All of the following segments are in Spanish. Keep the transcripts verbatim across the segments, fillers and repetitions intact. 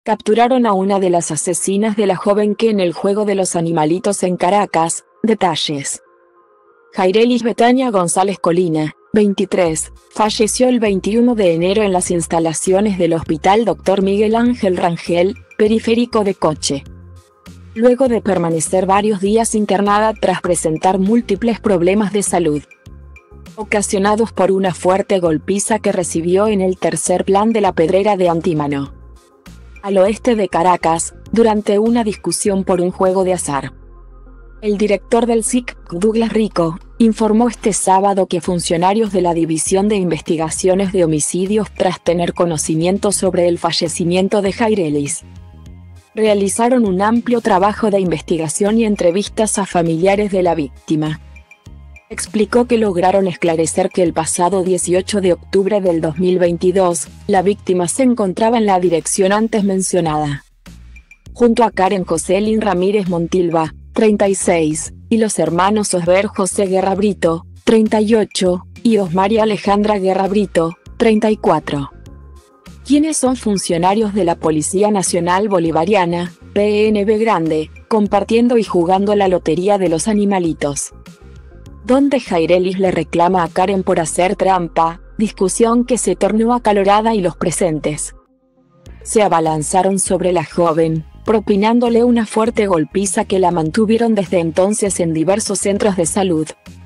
Capturaron a una de las asesinas de la joven que en el juego de los animalitos en Caracas. Detalles. Jairelis Betania González Colina, veintitrés, falleció el veintiuno de enero en las instalaciones del Hospital Doctor Miguel Ángel Rangel, periférico de Coche. Luego de permanecer varios días internada tras presentar múltiples problemas de salud, ocasionados por una fuerte golpiza que recibió en el tercer plan de la Pedrera de Antímano, al oeste de Caracas, durante una discusión por un juego de azar. El director del S I C, Douglas Rico, informó este sábado que funcionarios de la División de Investigaciones de Homicidios, tras tener conocimiento sobre el fallecimiento de Jairelis, realizaron un amplio trabajo de investigación y entrevistas a familiares de la víctima. Explicó que lograron esclarecer que el pasado dieciocho de octubre del dos mil veintidós, la víctima se encontraba en la dirección antes mencionada, junto a Karen Joselyn Ramírez Montilva, treinta y seis, y los hermanos Osber José Guerra Brito, treinta y ocho, y Osmaria Alejandra Guerra Brito, treinta y cuatro. Quienes son funcionarios de la Policía Nacional Bolivariana, P N B Grande, compartiendo y jugando la lotería de los animalitos, donde Jairelis le reclama a Karen por hacer trampa, discusión que se tornó acalorada y los presentes se abalanzaron sobre la joven, propinándole una fuerte golpiza que la mantuvieron desde entonces en diversos centros de salud.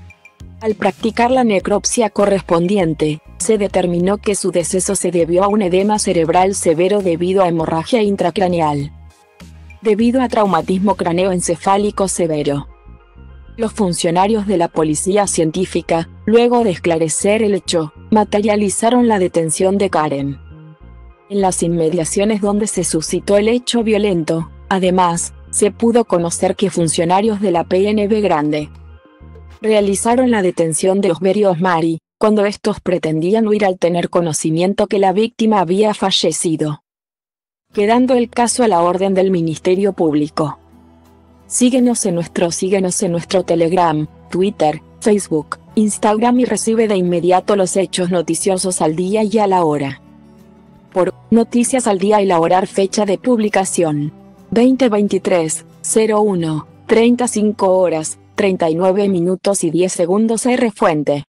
Al practicar la necropsia correspondiente, se determinó que su deceso se debió a un edema cerebral severo debido a hemorragia intracraneal, debido a traumatismo craneoencefálico severo. Los funcionarios de la policía científica, luego de esclarecer el hecho, materializaron la detención de Karen en las inmediaciones donde se suscitó el hecho violento. Además, se pudo conocer que funcionarios de la P N B Grande realizaron la detención de Osber y Osmari, cuando estos pretendían huir al tener conocimiento que la víctima había fallecido, quedando el caso a la orden del Ministerio Público. Síguenos en nuestro síguenos en nuestro Telegram, Twitter, Facebook, Instagram y recibe de inmediato los hechos noticiosos al día y a la hora. Por Noticias al Día y la hora, fecha de publicación veinte veintitrés, cero uno, treinta y cinco horas, treinta y nueve minutos y diez segundos. R. Fuente.